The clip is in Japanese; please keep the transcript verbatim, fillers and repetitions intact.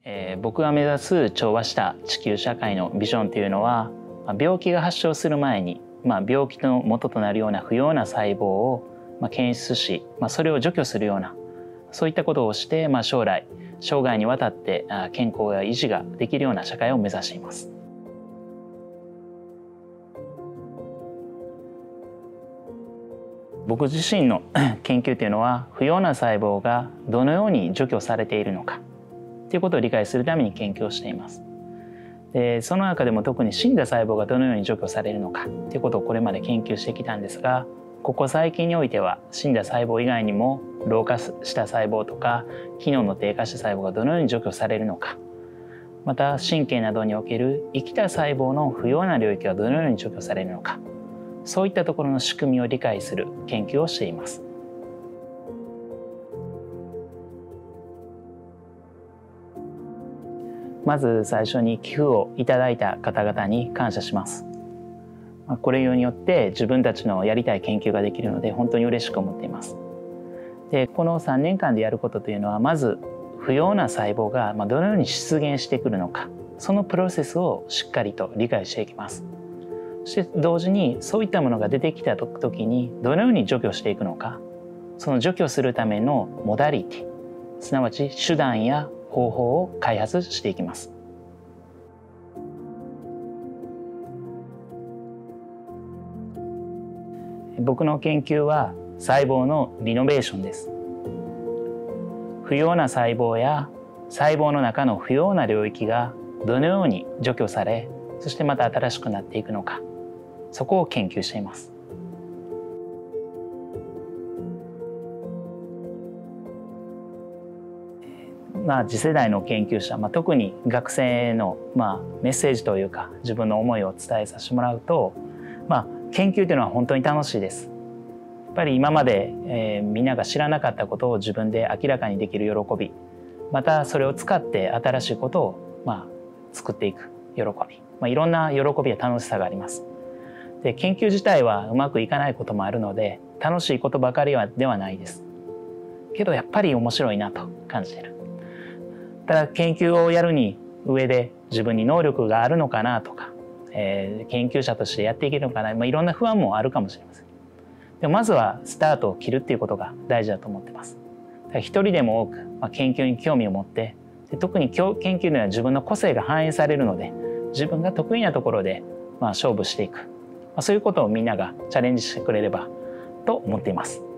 えー、僕が目指す調和した地球社会のビジョンというのは、まあ、病気が発症する前に、まあ、病気の元となるような不要な細胞を、まあ、検出し、まあ、それを除去するようなそういったことをして、まあ、将来生涯にわたって健康や維持ができるような社会を目指しています。僕自身の研究というのは不要な細胞がどのように除去されているのかということを理解するために研究をしています。でその中でも特に死んだ細胞がどのように除去されるのかということをこれまで研究してきたんですが、ここ最近においては死んだ細胞以外にも老化した細胞とか機能の低下した細胞がどのように除去されるのか、また神経などにおける生きた細胞の不要な領域がどのように除去されるのか、そういったところの仕組みを理解する研究をしています。まず最初に寄付をいただいた方々に感謝します。これによって自分たちのやりたい研究ができるので本当に嬉しく思っています。でこのさんねんかんでやることというのは、まず不要な細胞がどのように出現してくるのか、そのプロセスをしっかりと理解していきます。そして同時にそういったものが出てきた時にどのように除去していくのか、その除去するためのモダリティ、すなわち手段や方法を開発していきます。僕の研究は細胞のリノベーションです。不要な細胞や細胞の中の不要な領域がどのように除去され、そしてまた新しくなっていくのか、そこを研究しています。まあ、次世代の研究者、まあ、特に学生への、まあ、メッセージというか自分の思いを伝えさせてもらうと、まあ、研究というのは本当に楽しいです。やっぱり今まで、えー、みんなが知らなかったことを自分で明らかにできる喜び、またそれを使って新しいことを、まあ、作っていく喜び、まあ、いろんな喜びや楽しさがあります。で研究自体はうまくいかないこともあるので楽しいことばかりはではないです。けどやっぱり面白いなと感じている。ただ研究をやるに上で自分に能力があるのかなとか、えー、研究者としてやっていけるのかな、まあ、いろんな不安もあるかもしれません。でもまずはスタートを切るっていうことが大事だと思ってます。だから一人でも多く、まあ、研究に興味を持って、で特に研究には自分の個性が反映されるので、自分が得意なところで、まあ、勝負していく、まあ、そういうことをみんながチャレンジしてくれればと思っています。